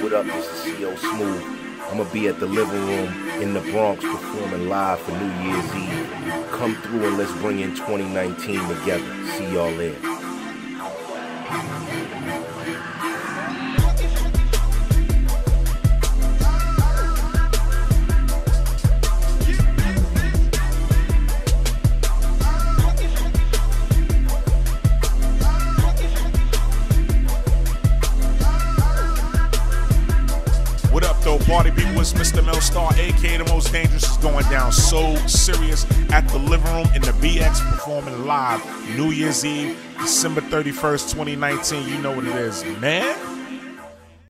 what up? This is CO Smooth. I'm gonna be at the Living Room in the Bronx performing live for New Year's Eve. Come through and let's bring in 2019 together. See y'all there. Party people, it's Mr. Melstar, aka The Most Dangerous, is going down so serious at the Living Room in the BX performing live New Year's Eve, December 31st, 2019. You know what it is, man.